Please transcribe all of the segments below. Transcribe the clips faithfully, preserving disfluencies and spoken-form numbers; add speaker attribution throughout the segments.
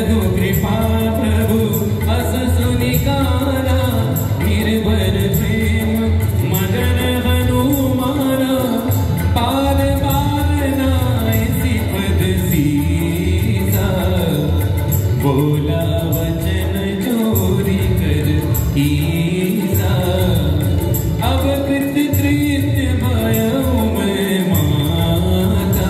Speaker 1: कृपा प्रभु अस सुनिकारा निर्भर प्रेम मगन हनुमाना पार पार नाय पद सीसा बोला वचन चोरी कर ईसा अब कृत कृत्य भयउ मैं माता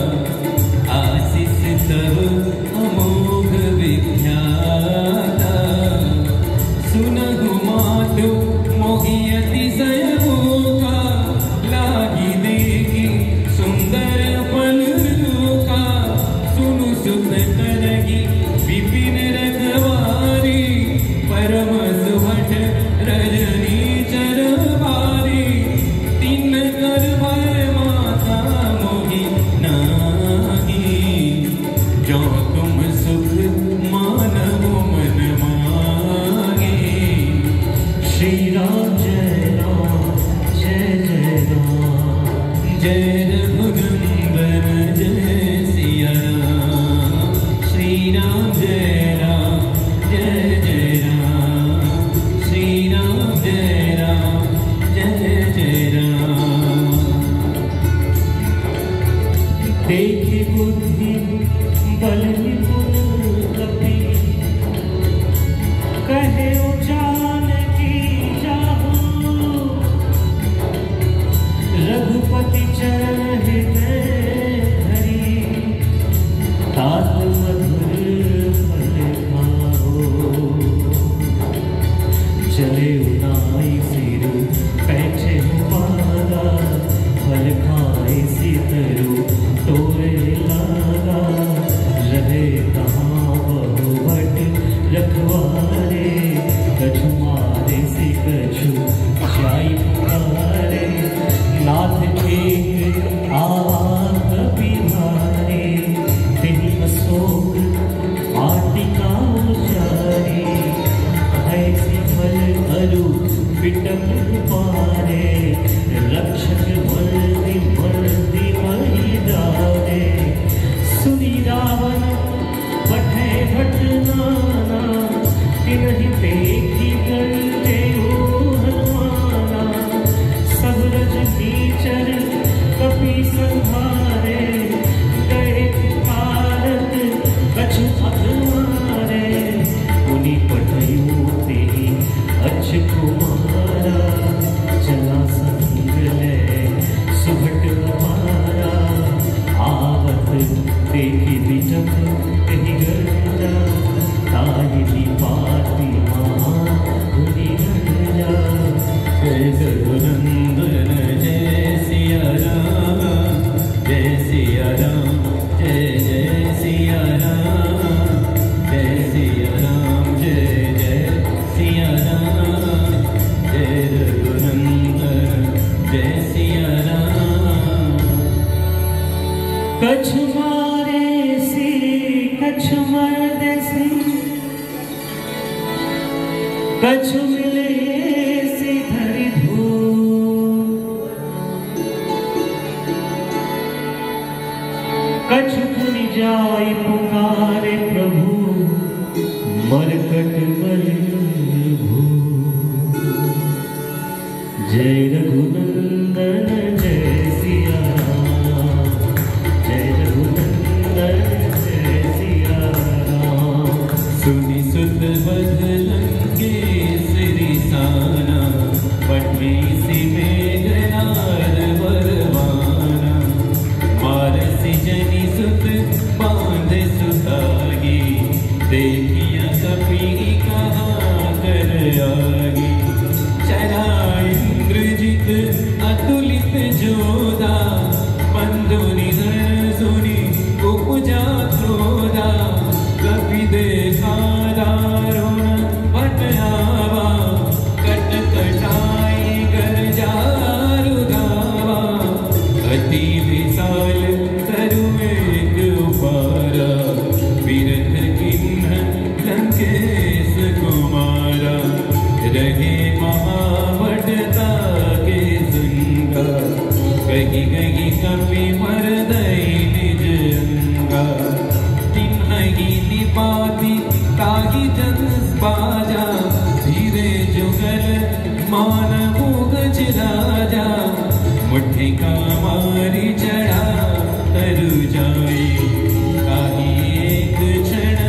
Speaker 1: आशीष तब अमोघ विख्याता सुनहु मातु मोहि अतिशय भूखा लागी देखी सुंदर फल रूखा सुनु सुत करगी विपिन रखवारी परम सुभट रजनी चरवारी तीन कर भय माता मोहि नाही जो तुम सुख मानव मन मांगे। श्री राम जय राम जय जय राम जय रघुनंदन जय सिया राम श्री राम जय राम जय जय राम श्री राम जय राम जय जय राम। देखी बुद्धि बल निपुण कपि कहे जानकी जाहु रघुपति चरण हृदय धरी तात मधुर फल खाओ चले उनाई सिरु पैठे पागा फल खाए सितरु तोरे लागा रहे कहाँ बहुवट रखवारे कछु मारे से कछु जाई पुकारे नाथ एक आवाज बिहारे तेहि अशोक वाटिका उचारे ऐसी फल अरु विटप पारे रक्षक बल्दि बल्दि मही डारे सुनी रावण बठे भट नाना तिनहि देखी गंजे हनुमाना सब रज नीचर कपि संहारे गए भारत कछु अधमारे उनि पठयु तेहि अच्छ कुमारा चला संग ले सुभट हमारा आवत देखी विजप कही गर्जा ताहिली पाती महाधुनि गर्जा जय रघुनंदन जय सिया राम जय सिया राम जय जय सिया राम जय सिया राम जय जय सिया राम जय रघुनंदन जय सिया राम। कछु मारे सी कछु मर्द सी कछु मिले सी धरि धूल कछु पुनि जाय पुकारे प्रभु मरकट बलि भूल जय रघुनंदन जय सिया राम जय रघुनंदन जय सिया राम। सुनि सुत बदलंगे सिरिसाना पटवी सी मेघनाद वरवाना मारसी जनि सुत बांध सुतागी देखिया कपि कहाँ कर आगी चला इंद्रजित अतुलित जोधा बंधु निधन सुनि उपजा क्रोधा कपि देखा दारुण भट आवा कट कटाई कर जारु धावा अति विशाल तरु एक उपारा विरथ किन्ह लंकेश कुमारा रहे महावटता के संगा कही कही कपि मरदई निज अंगा तिन्हि निपाति
Speaker 2: तागी जन बाजा धीरे जुगल मान गज राजा मुट्ठी का मारी चढ़ा तरु जाए काही एक क्षण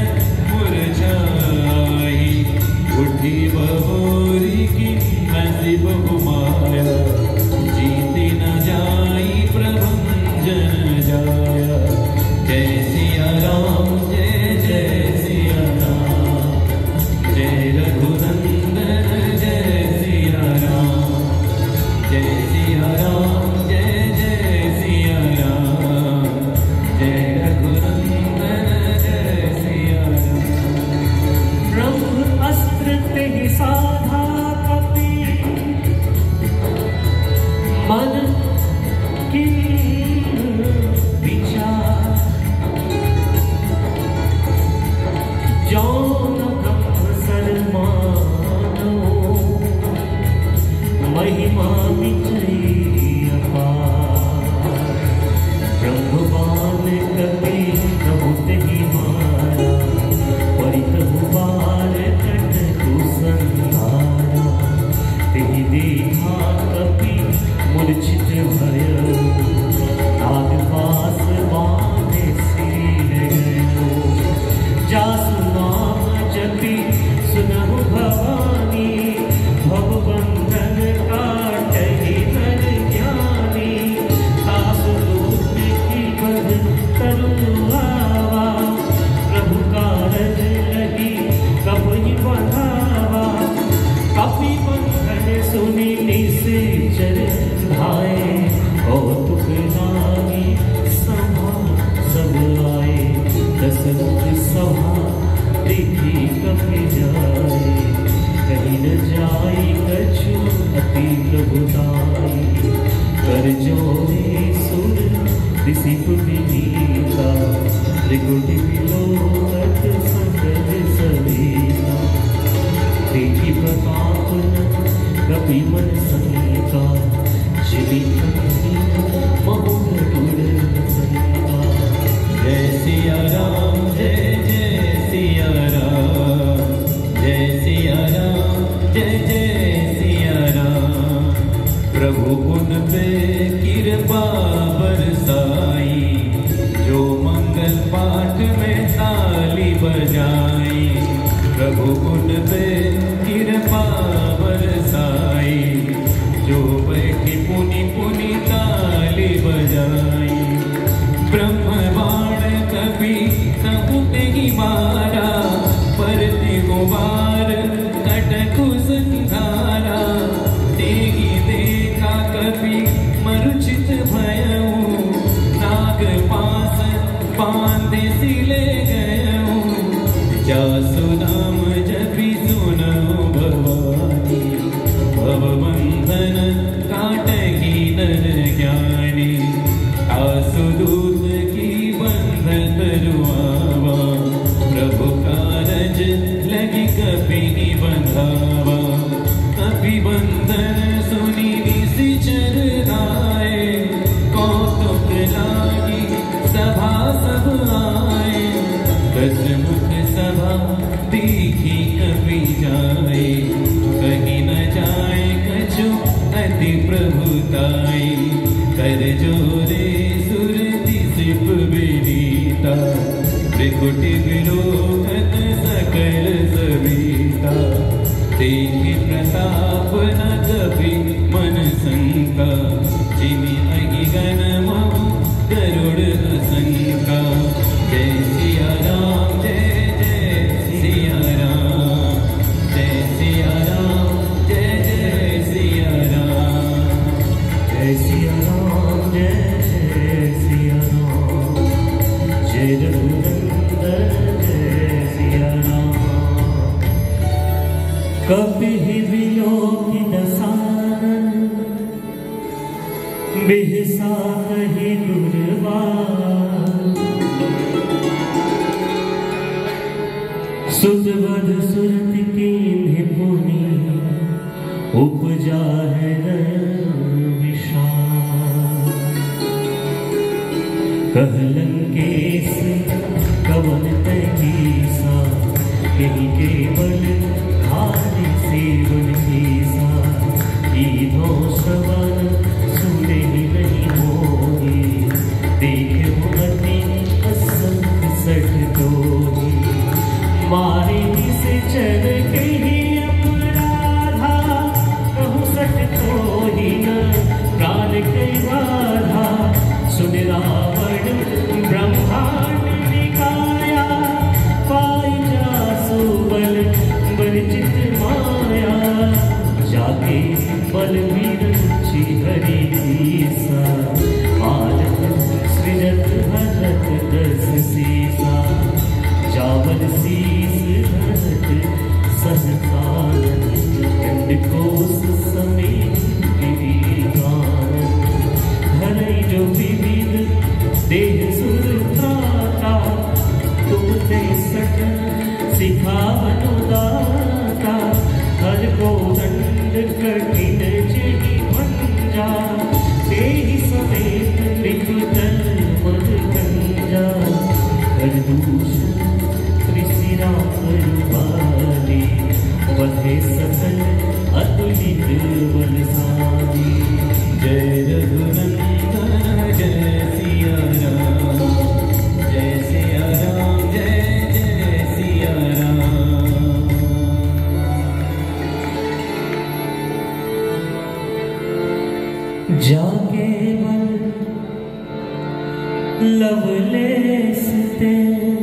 Speaker 2: मुरझाई उठी बहोरी की नसीब माया जीती न जाई प्रभंजन जाया जय सिया राम जय जय सिया राम जय रघुनंदन जय सिया राम जय सिया राम जय जय सिया राम जय रघुनंदन जय सिया राम।
Speaker 1: ब्रह्म अस्त्र ते साधा कपि मन की विचार जौन ब्रह्म सलमानो महिमा विजयी अपार ब्रह्मवान कपि बहुत ही मारा परितहु बार कट कुसंहारा तेहि देखा कपि मूर्छित भय नागपास बांधे सिर गयो जासु नाम जपि सुनहु भवानी भवबंधन काटहि नर ज्ञानी तासु दूत की बध तरु आवा प्रभु कारज लगी कपि बंधावा कपि बंधन सुनि निश्चर भाए कौतुक लागी सभा सब आए दस मुख सभा देखी कपि जाए कहीं न जाई कछु अति प्रभुताई कर जोरे सुर दिसिप विनीता त्रिकुटि विलोकत सकल सवेता देखी प्रताप कपि मन सहिता जीवित महुर गुण सहिता
Speaker 2: जय सिया राम जय जय सिया राम जय सिया राम जय जय सिया राम प्रभु उन पे कृपा बरसाई जो मंगल पाठ में ताली बजाई प्रभु उन पे कृपा बरसाई जो बैठी पुनि पुनि ताली बजाई ब्रह्मवाण कभी सबूत ही मारा परति गुबार कटकु संधारा तेगी देखा कभी मरुचित भयऊ नाग पास बांधे सिले गयऊ जासु नाम जपि सुनो भवानी भवबंधन काटहि नर ज्ञानी आसु दूत की बंध तरुआवा प्रभु कारज लगी कपि बंधावा कपि बंधन सुनी निशिचर आए कौतुक लागी सभा सब आए दस मुख सभा देखी कपि जाए कहीं न जाए कछु अति प्रभुताई कर जोरे सुर दिसिप विनीता त्रिकुटि विलोकत सकल सविता तेहि प्रताप न कपि मन शंका जिमि अहि गण महु गरुड़ असंका जय सिया राम जय जय सिया राम जय सिया राम जय जय सिया राम
Speaker 1: जय सिया राम जय जय सिया राम जय रघुनंदन जय सिया राम कपि विलोकि दसानन बिहसा कहि दुर्वार सुतवद सुरत की पुनि उपजा है विशाल कहलन केस कवन तैसा
Speaker 3: यही केवल खाली सेवन ऐसा गीतों श्रवण सुने ही नहीं मोही देखे मुगति असंग सठ दोही मारे से चल के ही अपराधा कहूँ सठ तो ही न प्राण कई बाधा सुन रावण ब्रह्मांड निकाया पाई जासु बल बलचित माया जाके बलवीर हरि सीसा मालक सृजत भरत दस सीसा जावन शीस धरत सहसान कंड कोस समेत गिरिगान धरई जो विविध देह सुरता तुमते सठ सिखावनुदाता हर को दंड कठिन जही भंजा तेहि समेत निकुतल मद गंजा कर दूषण त्रिशिरा करुवाली वधे सकल अतुलित बलशाली जय रघुनंदन जय सिया राम जय सिया राम जय जय सिया राम जाके मन लवलेस ते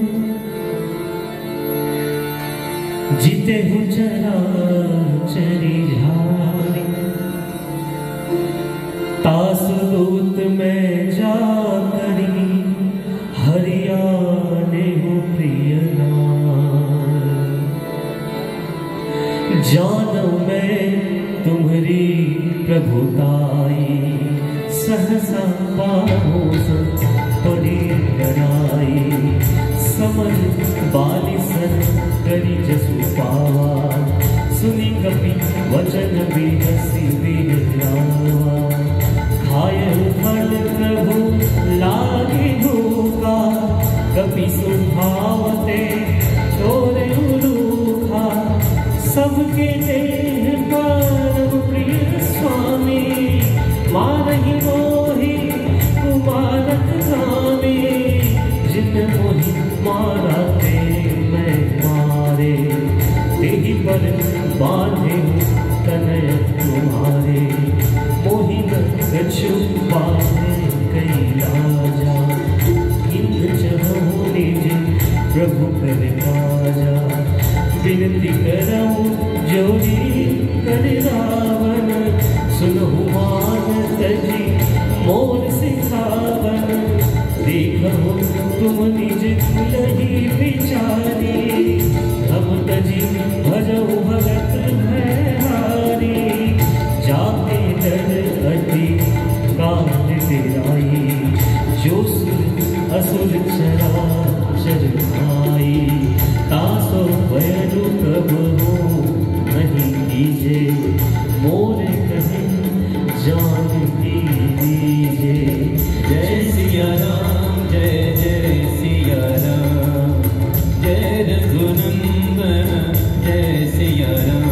Speaker 3: जीते हूँ चरा चरी झारी तासुदूत में जा करी हरियाणे हूँ प्रिय जानो मैं तुम्हारी प्रभुताई सहसा पाहो पड़ी लड़ाई समर बाली सर करी जसु पावा सुनी कपि वचन भी हसी भी जावा खाय फल प्रभु लागे भूखा कपि सुभावते छोरे उलूखा सबके देह परम प्रिय स्वामी मारही मोही कुमारत स्वामी जिन मोही मारा ते मैं मारे तेहि पर बांधे तनय तुम्हारे मोहि न कछु बांधे कई राजा इंद्र चढ़ो निज प्रभु कर काजा विनती करऊं जोरी कर रावण सुनहु मान तजी मोर सिखावन देखो तुम निज कुलही विचारी हम तजी भजऊ भगत है हारी जाते डर अति कांड तेराई जो सुर असुर चरा चर खाई तासो भयरु कब हो नहीं कीजे मोर कहे जान दीजे जय सिया राम जय जय सिया राम जय रघुनंदन जय सिया राम